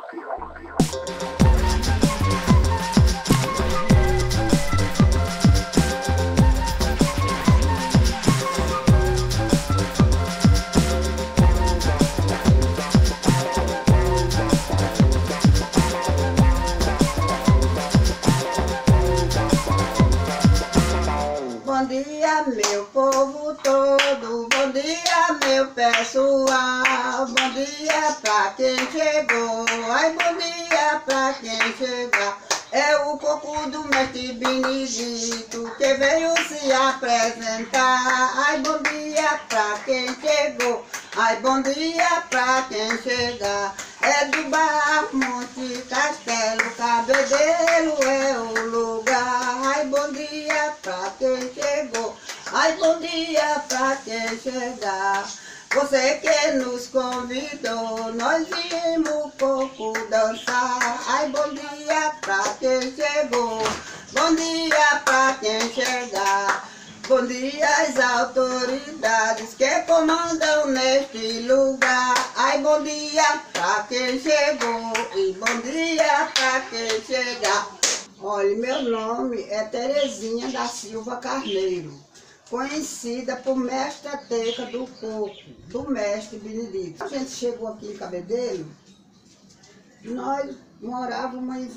Bom dia, meu povo todo, bom dia, meu pessoal, bom dia pra quem chegou, ai, bom dia pra quem chegar. É o coco do mestre Benedito que veio se apresentar. Ai, bom dia pra quem chegou, ai, bom dia pra quem chegar. É do Bar Monte Castelo, Cabedelo é o lugar. Ai, bom dia pra quem chegou, ai, bom dia pra quem chegar. Você que nos convidou, nós viemos pouco dançar. Ai, bom dia pra quem chegou, bom dia pra quem chegar. Bom dia às autoridades que comandam neste lugar. Ai, bom dia pra quem chegou e bom dia pra quem chegar. Olha, meu nome é Terezinha da Silva Carneiro, conhecida por mestra teca do coco, do mestre Benedito. A gente chegou aqui em Cabedelo, nós morávamos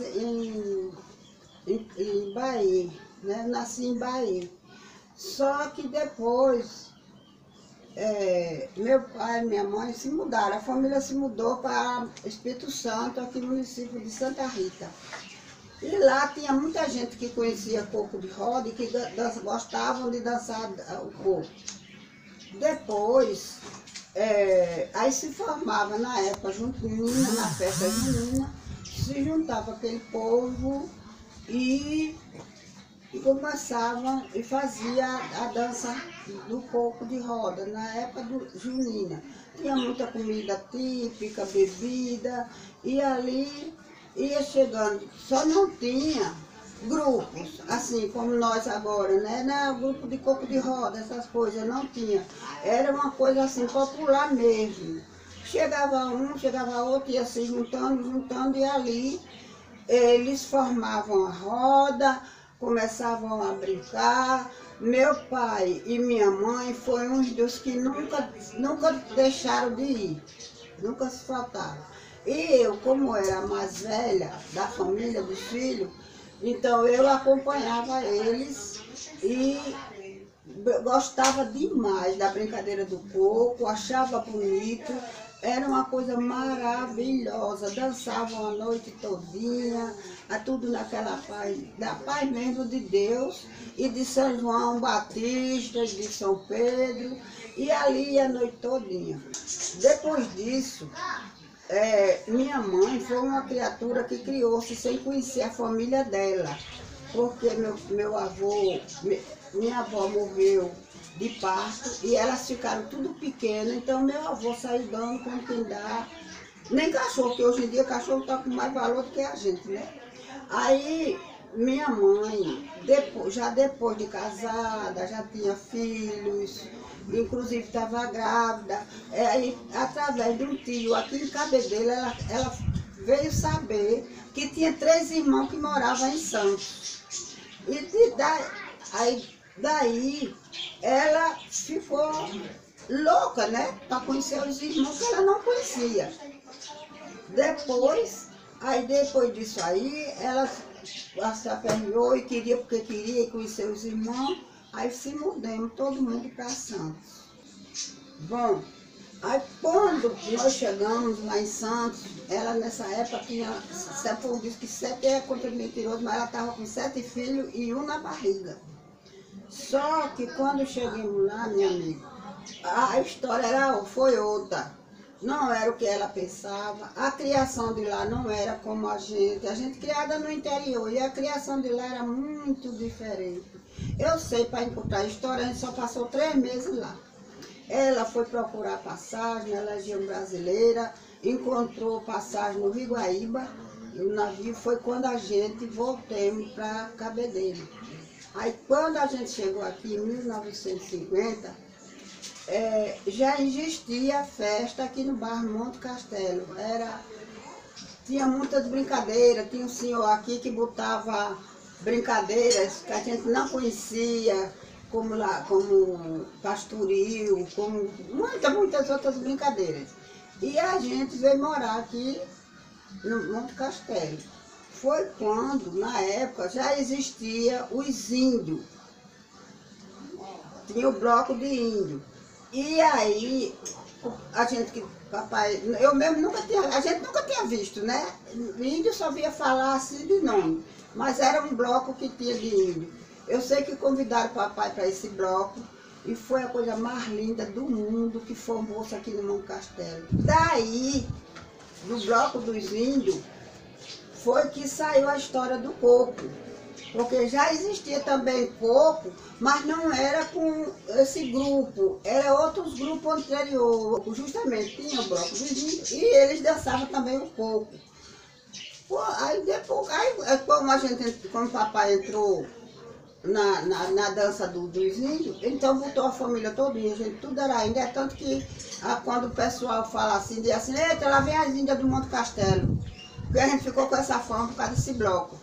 em Bahia, né? Nasci em Bahia. Só que depois, meu pai e minha mãe se mudaram, a família se mudou para Espírito Santo, aqui no município de Santa Rita. E lá tinha muita gente que conhecia coco de roda e que gostavam de dançar o coco. Depois, aí se formava na época junina, na festa junina, se juntava aquele povo e começavam e fazia a dança do coco de roda, na época junina. Tinha muita comida típica, bebida, e ali ia chegando, só não tinha grupos, assim como nós agora, né? Não, grupo de coco de roda, essas coisas, não tinha. Era uma coisa assim, popular mesmo. Chegava um, chegava outro, ia se juntando, e ali eles formavam a roda, começavam a brincar. Meu pai e minha mãe foram uns dos que nunca deixaram de ir, nunca se faltaram. E eu, como era a mais velha da família, dos filhos, então eu acompanhava eles e gostava demais da brincadeira do coco, achava bonito, era uma coisa maravilhosa, dançavam a noite todinha, tudo naquela paz, da paz mesmo de Deus e de São João Batista, de São Pedro, e ali a noite todinha. Depois disso, minha mãe foi uma criatura que criou-se sem conhecer a família dela, porque meu avô, minha avó morreu de parto e elas ficaram tudo pequenas, então meu avô saiu dando como quem dá, nem cachorro, que hoje em dia cachorro está com mais valor do que a gente, né? Aí minha mãe, já depois de casada, já tinha filhos, inclusive estava grávida, aí, através de um tio aqui em Cabedelo, ela veio saber que tinha 3 irmãos que moravam em Santos. E daí ela ficou louca, né? Para conhecer os irmãos que ela não conhecia. Depois disso aí, ela se aperreou e queria, porque queria conhecer os irmãos, aí se mudamos todo mundo para Santos. Bom, aí quando nós chegamos lá em Santos, ela nessa época tinha, o diz que 7 é contra mentiroso, mas ela estava com 7 filhos e 1 na barriga. Só que quando chegamos lá, minha amiga, a história foi outra. Não era o que ela pensava, a criação de lá não era como a gente criada no interior, e a criação de lá era muito diferente. Eu sei, para encurtar a história, a gente só passou 3 meses lá. Ela foi procurar passagem na Legião Brasileira, encontrou passagem no Rio Guaíba, e o navio foi quando a gente voltamos para Cabedelo. Aí quando a gente chegou aqui em 1950, já existia festa aqui no Bar Monte Castelo. tinha muitas brincadeiras, tinha um senhor aqui que botava brincadeiras que a gente não conhecia, como lá, como pastoril, como muitas outras brincadeiras. E a gente veio morar aqui no Monte Castelo. Foi quando, na época, já existia os índios. Tinha o bloco de índio. E aí, a gente que, papai, eu mesmo a gente nunca tinha visto, né? Índio só via falar assim de nome, mas era um bloco que tinha de índio. Eu sei que convidaram o papai para esse bloco e foi a coisa mais linda do mundo que formou-se aqui no Monte Castelo. Daí, do bloco dos índios, foi que saiu a história do coco. Porque já existia também coco, mas não era com esse grupo, era outros grupos anteriores. Justamente tinha o bloco dos índios e eles dançavam também o coco. Pô, aí depois, como o papai entrou na dança dos índios, então botou a família todinha, gente, tudo era índio. É tanto que quando o pessoal fala assim, diz assim, eita, lá vem as índias do Monte Castelo. Porque a gente ficou com essa fama por causa desse bloco.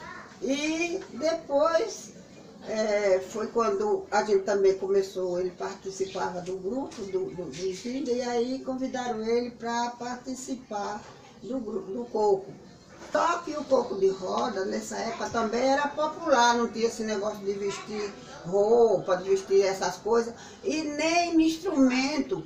E depois foi quando a gente também começou, ele participava do grupo dos índios, e aí convidaram ele para participar do coco. Só que o coco de roda, nessa época, também era popular, não tinha esse negócio de vestir roupa, de vestir essas coisas, e nem instrumento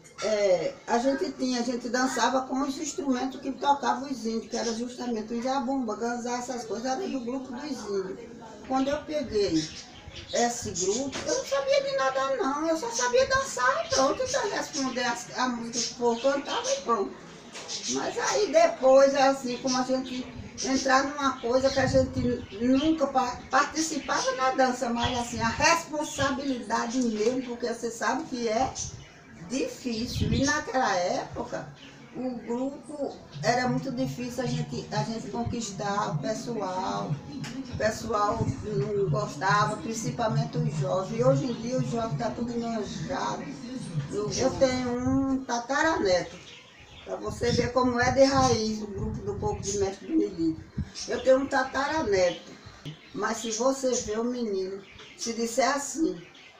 a gente dançava com os instrumentos que tocavam os índios, que era justamente o zabumba, ganzá, essas coisas, era do grupo dos índios. Quando eu peguei esse grupo, eu não sabia de nada não, eu só sabia dançar e pronto, então responder a música que o povo cantava e pronto. Mas aí depois, assim, como a gente entrar numa coisa que a gente nunca participava na dança, mas assim, a responsabilidade mesmo, porque você sabe que é difícil. E naquela época, o grupo era muito difícil a gente conquistar o pessoal. O pessoal não gostava, principalmente os jovens. E hoje em dia os jovens estão tudo enojado. Eu tenho um tataraneto, para você ver como é de raiz o grupo do Coco de Mestre Benedito. Eu tenho um tataraneto, mas se você ver o menino, se disser assim,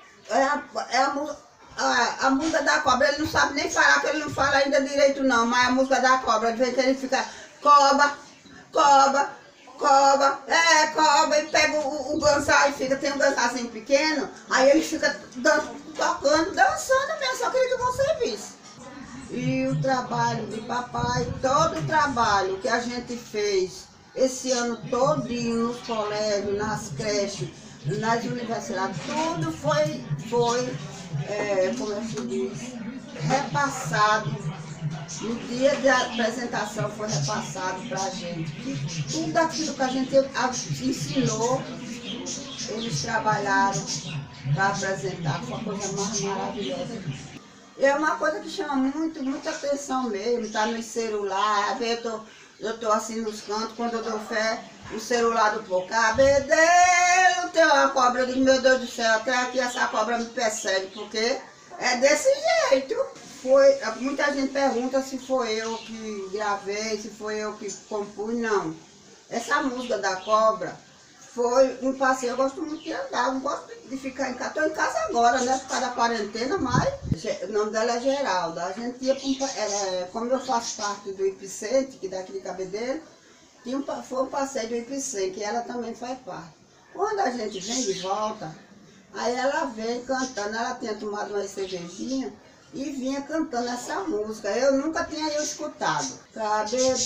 a música da cobra, ele não sabe nem falar, que ele não fala ainda direito não, mas a música da cobra, ele vem que ele fica cobra, cobra, cobra, cobra, e pega o ganzá e fica, tem um ganzázinho pequeno, aí ele fica tocando, dançando mesmo, só queria que você visse. E o trabalho de papai, todo o trabalho que a gente fez esse ano todinho nos colégios, nas creches, nas universidades, tudo foi como é que se diz, repassado. No dia da apresentação foi repassado para a gente. E tudo aquilo que a gente ensinou, eles trabalharam para apresentar. Foi uma coisa mais maravilhosa. É uma coisa que chama muita atenção mesmo, tá no celular, eu tô assim nos cantos, quando eu dou fé, o celular do povo, cabedelo, tem uma cobra, eu digo, meu Deus do céu, até aqui essa cobra me persegue, porque é desse jeito. Muita gente pergunta se foi eu que gravei, se foi eu que compus, não. Essa música da cobra foi um passeio, eu gosto muito de andar, não gosto de ficar em casa. Estou em casa agora, né, por causa da quarentena, mas o nome dela é Geralda. A gente ia como eu faço parte do Ipicente, que daqui de Cabedelo, foi um passeio do Ipicente, que ela também faz parte. Quando a gente vem de volta, aí ela vem cantando, ela tinha tomado uma cervejinha e vinha cantando essa música. Eu nunca tinha escutado. Cabedelo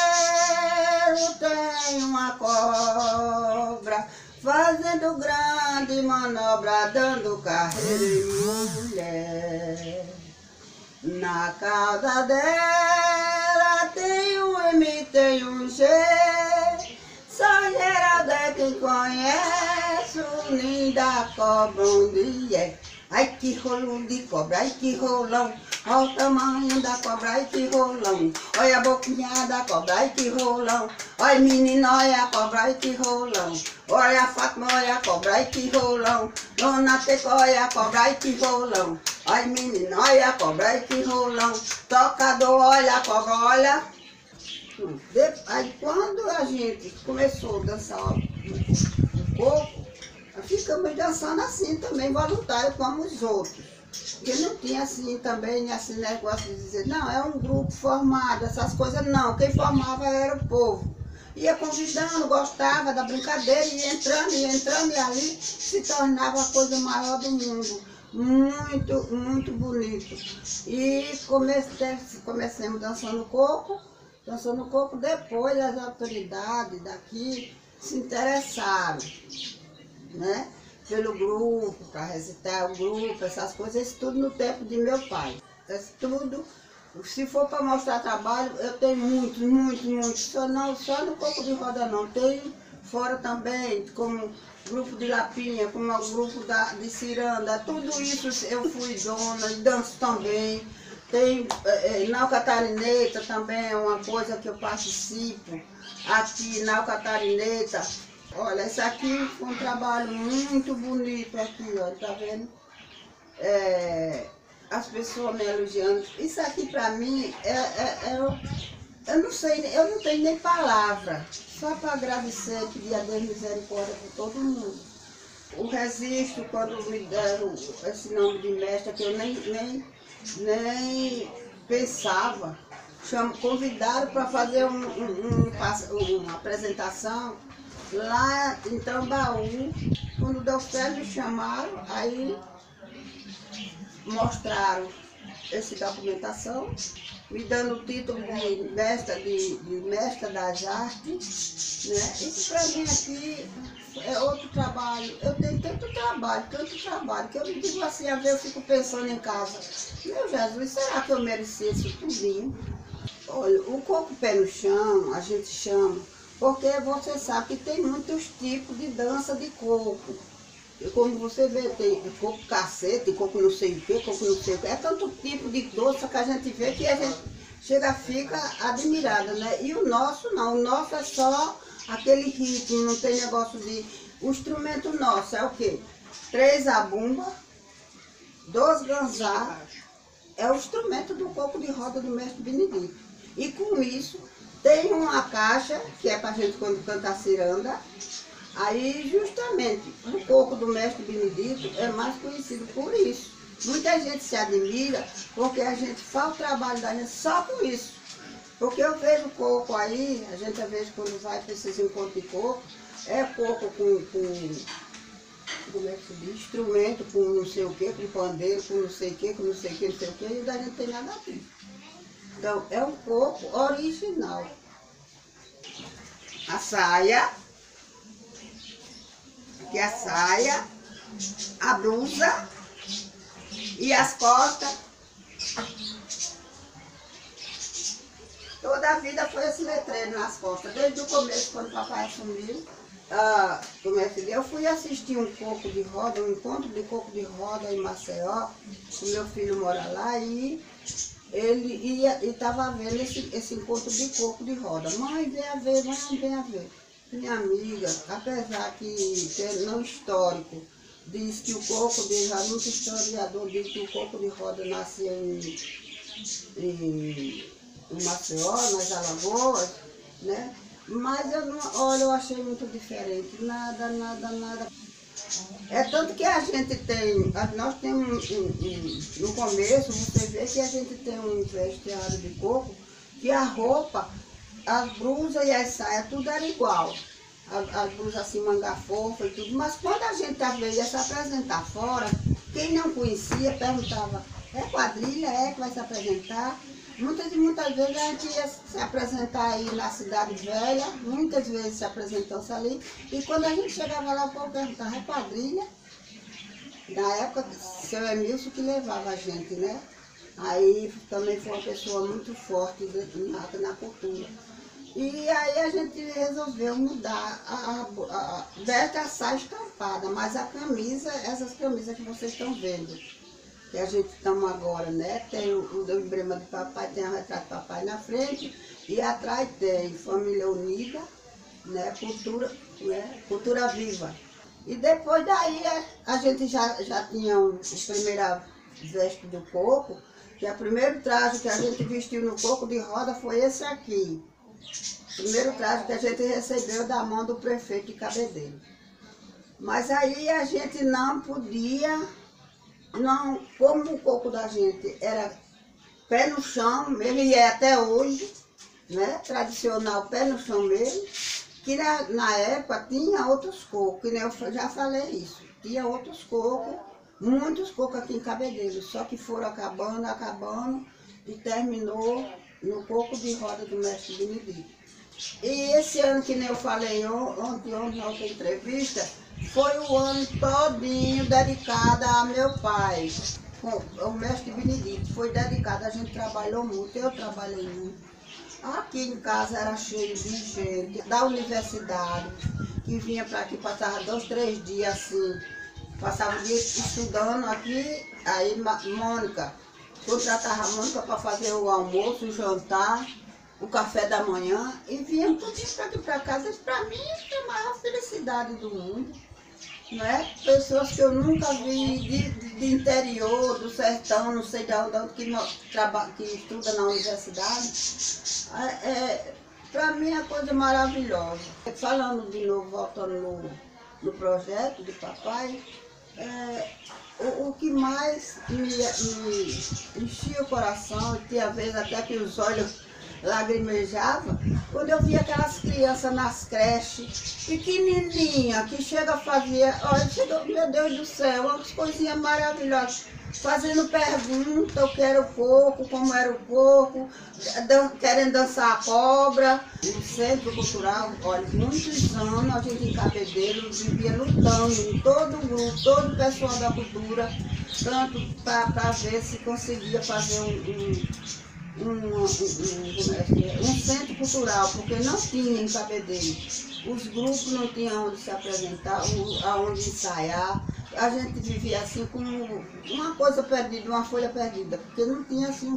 tem uma cobra, fazendo grande manobra, dando carreira em mulher. Na cauda dela tem um M, tem um G. Só Geraldo é quem conhece o ninho da cobra onde é. Ai que rolo de cobra, ai que rolão, olha o tamanho da cobra, ai que rolão, olha a boquinha da cobra, ai que rolão, olha menina, olha a cobra, ai que rolão, olha a Fátima, olha a cobra, ai que rolão, Dona Teca, olha a cobra, ai que rolão, olha menina, olha a cobra, ai que rolão, tocador, olha a cobra, olha. Aí quando a gente começou a dançar o coco, ficamos dançando assim também, voluntário, como os outros. Porque não tinha assim também, assim, negócio de dizer, não, é um grupo formado, essas coisas não. Quem formava era o povo. Ia convidando, gostava da brincadeira, ia entrando, e ali se tornava a coisa maior do mundo. Muito, muito bonito. E comecemos dançando coco. Dançando coco, depois as autoridades daqui se interessaram, né? Pelo grupo, para recitar o grupo, essas coisas, isso tudo no tempo de meu pai. Isso tudo, se for para mostrar trabalho, eu tenho muito. Só no coco de roda não, tenho fora também, como grupo de Lapinha, como o grupo de Ciranda, tudo isso eu fui dona, danço também. Tem Nau Catarineta também, é uma coisa que eu participo aqui, Nau Catarineta. Olha, esse aqui foi um trabalho muito bonito aqui, ó, tá vendo? As pessoas me elogiando. Isso aqui pra mim, eu não sei, eu não tenho nem palavra. Só para agradecer, pedir a Deus misericórdia por todo mundo. O registro, quando me deram esse nome de mestra, que eu nem pensava, convidaram para fazer uma apresentação lá em Tambaú. Quando deu certo, me chamaram, aí mostraram essa documentação, me dando o título de mestra das artes, né? Isso para mim aqui é outro trabalho. Eu tenho tanto trabalho, que eu me digo assim, às vezes eu fico pensando em casa, meu Jesus, será que eu mereci isso tudinho? Olha, o coco pé no chão, a gente chama, porque você sabe que tem muitos tipos de dança de coco. E como você vê, tem coco cacete, coco não sei o que, coco não sei o que. É tanto tipo de dança que a gente vê que a gente chega, fica admirada, né? E o nosso não, o nosso é só aquele ritmo, não tem negócio de... O instrumento nosso é o quê? 3 zabumba, 2 ganzá, é o instrumento do coco de roda do mestre Benedito. E com isso, tem uma caixa, que é pra gente quando canta a ciranda. Aí, justamente, o coco do mestre Benedito é mais conhecido por isso. Muita gente se admira porque a gente faz o trabalho da gente só com isso. Porque eu vejo coco aí, a gente às vezes quando vai para esses encontros de coco, é coco com como é que se diz? Instrumento, com não sei o que, com pandeiro, com não sei o que, com não sei o que, e o da gente tem nada a ver. Então, é um coco original. A saia, que é a saia, a blusa e as costas. Toda a vida foi esse letreiro nas costas, desde o começo, quando o papai assumiu. Eu fui assistir um coco de roda, um encontro de coco de roda em Maceió, o meu filho mora lá, e ele estava vendo esse encontro de coco de roda. Mãe, vem a ver, mãe, vem a ver. Minha amiga, apesar que não histórico, diz que o coco de roda, muito historiador diz que o coco de roda nasceu em Maceió, nas Alagoas, né? Mas eu achei muito diferente, nada. É tanto que a gente tem, nós temos no começo, você vê que a gente tem um vestiário de coco, que a roupa, as blusas e as saias, tudo era igual. As blusas assim, manga fofa e tudo. Mas quando a gente veio se apresentar fora, quem não conhecia perguntava, é quadrilha, é que vai se apresentar? Muitas vezes a gente ia se apresentar aí na Cidade Velha, muitas vezes se apresentou-se ali, e quando a gente chegava lá, o povo perguntava, é quadrilha? Na época, seu Emilson que levava a gente, né? Aí também foi uma pessoa muito forte na cultura. E aí a gente resolveu mudar, veste a saia estampada, mas a camisa, essas camisas que vocês estão vendo, que a gente estamos agora, né? Tem o emblema do papai, tem o retrato do papai na frente, e atrás tem Família Unida, né? Cultura viva. E depois daí a gente já tinha o primeiro veste do coco, que o primeiro traje que a gente vestiu no coco de roda foi esse aqui. Primeiro traje que a gente recebeu da mão do prefeito de Cabedelo. Mas aí a gente não podia, não, como o coco da gente era pé no chão, mesmo, e é até hoje, né? Tradicional, pé no chão mesmo, que na época tinha outros cocos, que nem eu já falei isso, tinha outros cocos, muitos cocos aqui em Cabedelo, só que foram acabando e terminou no coco de roda do mestre Benedito. E esse ano, que nem eu falei ontem na outra entrevista, foi o ano todinho dedicado a meu pai. O mestre Benedito foi dedicado, a gente trabalhou muito, eu trabalhei muito. Aqui em casa era cheio de gente, da universidade, que vinha para aqui, passava 2, 3 dias assim, passava o dia estudando aqui, aí Mônica, contratava a Mônica para fazer o almoço, o jantar, o café da manhã, e vinham tudo isso aqui para casa. Isso para mim é a maior felicidade do mundo. Né? Pessoas que eu nunca vi de interior, do sertão, não sei de onde que estuda na universidade. Para mim é coisa maravilhosa. Falando de novo, voltando no projeto de papai, o que mais me enchia o coração, e tinha vezes até que os olhos lagrimejavam, quando eu via aquelas crianças nas creches, pequenininha, que chega a fazer, olha, meu Deus do céu, umas coisinhas maravilhosas, fazendo pergunta, o que era o coco, como era o coco, querendo dançar a cobra. No Centro Cultural, olha, muitos anos a gente em Cabedelo vivia lutando, todo o grupo, todo o pessoal da cultura, tanto para ver se conseguia fazer um centro cultural, porque não tinha em Cabedelo. Os grupos não tinham onde se apresentar, aonde ensaiar. A gente vivia assim como uma coisa perdida, uma folha perdida, porque não tinha assim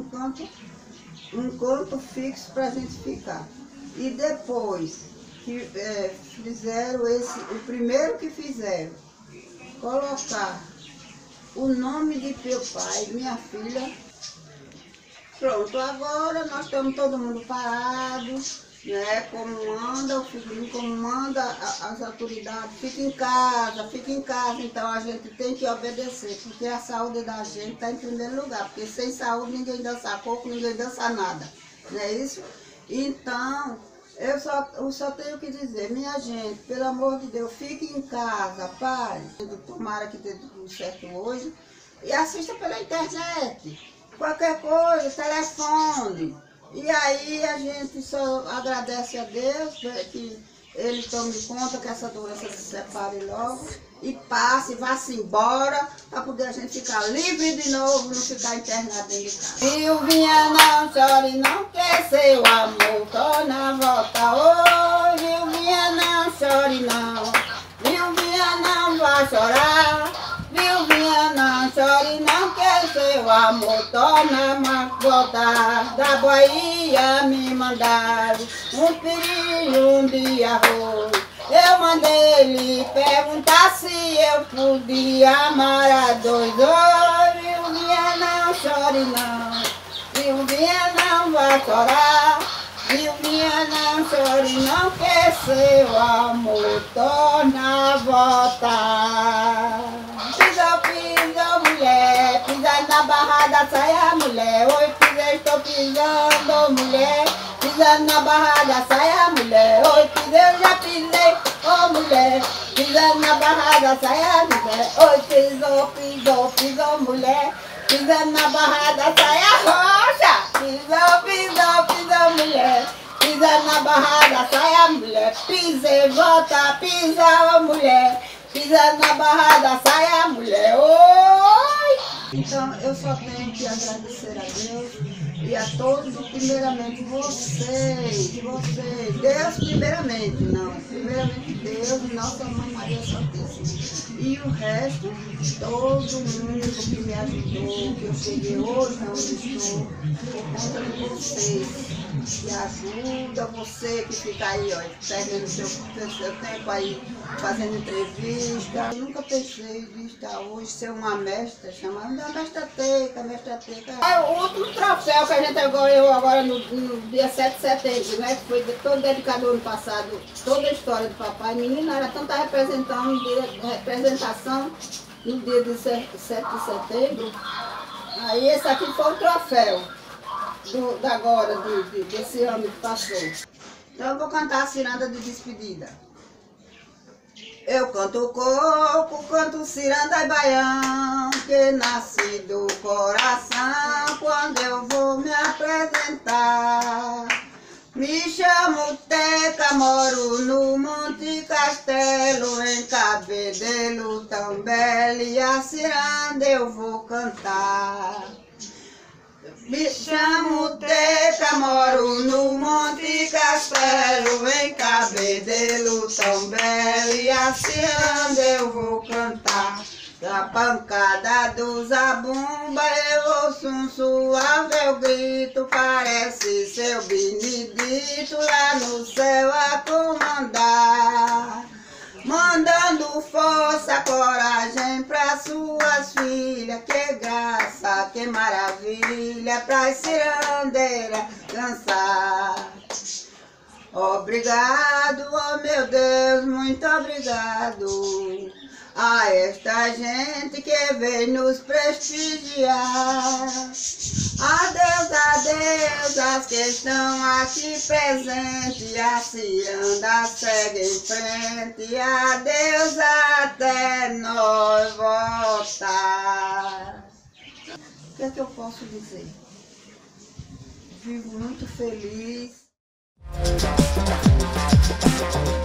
um canto fixo para a gente ficar. E depois que fizeram o primeiro que fizeram, colocar o nome de meu pai, minha filha. Pronto, agora nós estamos todo mundo parado, né? Como manda o figurino, como manda as autoridades, fica em casa, então a gente tem que obedecer, porque a saúde da gente está em primeiro lugar, porque sem saúde ninguém dança coco, ninguém dança nada, não é isso? Então, eu só tenho que dizer, minha gente, pelo amor de Deus, fique em casa, pare, tomara que dê tudo certo hoje, e assista pela internet. Qualquer coisa, telefone. E aí a gente só agradece a Deus que Ele tome conta que essa doença se separe logo e passe, vá-se embora, para poder a gente ficar livre de novo, não ficar internado dentro de casa. Silvinha, não chore, não, que seu amor torna a volta hoje. Silvinha, não chore, não. Silvinha, não vai chorar. Silvinha, não chore, não, que seu amor torna a voltar. Da Bahia me mandaram um filho de arroz. Eu mandei lhe perguntar se eu podia amar a dois. Oh, Silvinha, não chore, não. Silvinha, não vai chorar. Silvinha, não chore, não, que seu amor torna a voltar. Pisou, mulher, pisa na barra da saia, mulher. Oi, pisei, estou pisando, mulher. Pisa na barra da saia, mulher. Oi, pisei, eu já pisei, oh, mulher. Pisa na barra da saia, mulher. Oi, pisou, mulher. Pisa na barra da saia roxa. Pisou, mulher. Pisa na barra da saia, mulher. Pisa e volta, pisa, oh, mulher. Pisa na barra da saia, mulher. Oi! Então, eu só tenho que agradecer a Deus e a todos, primeiramente vocês, Deus primeiramente, não, primeiramente Deus e Nossa Mãe Maria Santíssima. E o resto, todo mundo que me ajudou, que eu cheguei hoje onde estou, por conta de vocês. que ajuda você que fica aí, ó, perdendo seu tempo aí, fazendo entrevista. Eu nunca pensei de estar hoje ser uma mestra, chamando da mestra Teca. É o último troféu que a gente ganhou agora no dia 7 de setembro, né? Que foi todo dedicado ano passado, toda a história do papai. Menina, era tanta representação no dia de 7 de setembro. Aí esse aqui foi o troféu desse ano que passou. Então eu vou cantar a ciranda de despedida. Eu canto coco, canto ciranda e baião, que nasce do coração quando eu vou me apresentar. Me chamo Teca, moro no Monte Castelo, em Cabedelo tão belo, e a ciranda eu vou cantar. Me chamo Teca, moro no Monte Castelo, em Cabedelo tão belo, e a ciranda eu vou cantar. Da pancada do zabumba eu ouço um suave grito, parece seu Benedito lá no céu a comandar. Mandando força, coragem para suas filhas, que graça, que maravilha, pra cirandeira dançar. Obrigado, oh meu Deus, muito obrigado a esta gente que vem nos prestigiar. Adeus, as que estão aqui presentes, a ciranda segue em frente. Adeus, até nós voltar. O que é que eu posso dizer? Vivo muito feliz.